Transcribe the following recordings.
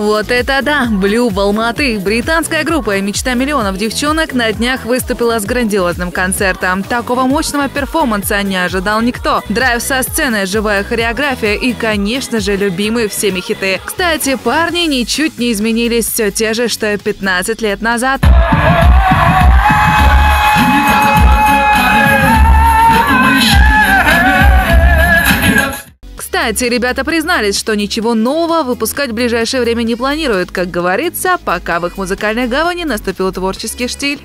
Вот это да! Blue в Алматы. Британская группа «Мечта миллионов девчонок» на днях выступила с грандиозным концертом. Такого мощного перформанса не ожидал никто. Драйв со сцены, живая хореография и, конечно же, любимые всеми хиты. Кстати, парни ничуть не изменились, все те же, что и 15 лет назад. Кстати, ребята признались, что ничего нового выпускать в ближайшее время не планируют. Как говорится, пока в их музыкальной гавани наступил творческий штиль.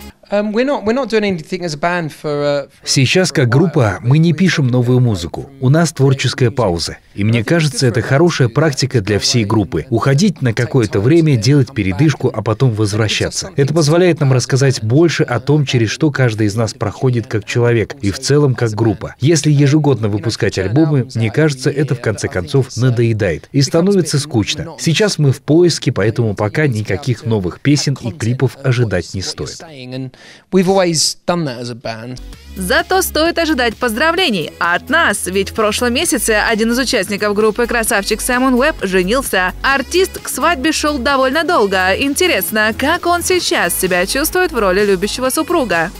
Сейчас, как группа, мы не пишем новую музыку. У нас творческая пауза. И мне кажется, это хорошая практика для всей группы. Уходить на какое-то время, делать передышку, а потом возвращаться. Это позволяет нам рассказать больше о том, через что каждый из нас проходит как человек и в целом как группа. Если ежегодно выпускать альбомы, мне кажется, это в конце концов надоедает и становится скучно. Сейчас мы в поиске, поэтому пока никаких новых песен и клипов ожидать не стоит. Зато стоит ожидать поздравлений от нас, ведь в прошлом месяце один из участников группы, красавчик Саймон Уэбб, женился. Артист к свадьбе шел довольно долго. Интересно, как он сейчас себя чувствует в роли любящего супруга?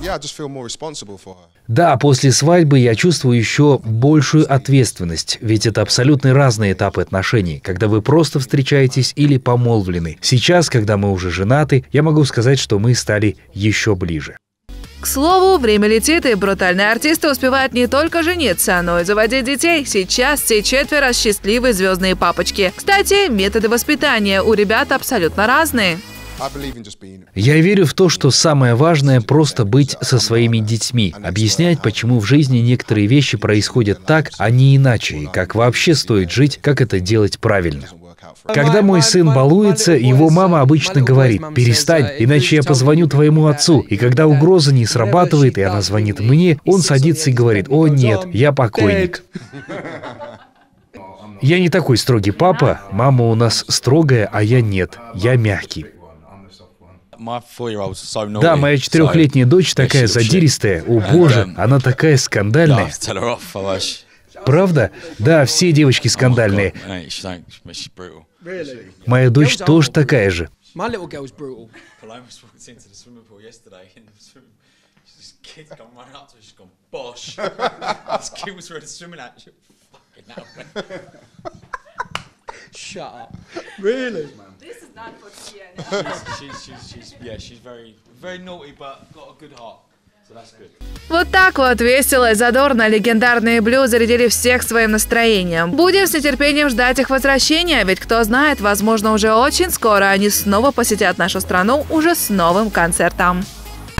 Да, после свадьбы я чувствую еще большую ответственность, ведь это абсолютно разные этапы отношений, когда вы просто встречаетесь или помолвлены. Сейчас, когда мы уже женаты, я могу сказать, что мы стали еще ближе. К слову, время летит, и брутальные артисты успевают не только жениться, но и заводить детей. Сейчас все четверо счастливые звездные папочки. Кстати, методы воспитания у ребят абсолютно разные. Я верю в то, что самое важное – просто быть со своими детьми, объяснять, почему в жизни некоторые вещи происходят так, а не иначе, и как вообще стоит жить, как это делать правильно. Когда мой сын балуется, его мама обычно говорит: «Перестань, иначе я позвоню твоему отцу». И когда угроза не срабатывает, и она звонит мне, он садится и говорит: «О нет, я покойник». Я не такой строгий папа, мама у нас строгая, а я нет, я мягкий. Да, моя 4-летняя дочь такая задиристая, о боже, она такая скандальная. Правда? Да, все девочки скандальные. Моя дочь тоже такая же. Shut up. Really? This is not for Tia. She's very naughty, but got a good heart. So that's good. Вот так вот весело и задорно легендарные Blue зарядили всех своим настроением. Будем с нетерпением ждать их возвращения, ведь кто знает, возможно, уже очень скоро они снова посетят нашу страну уже с новым концертом.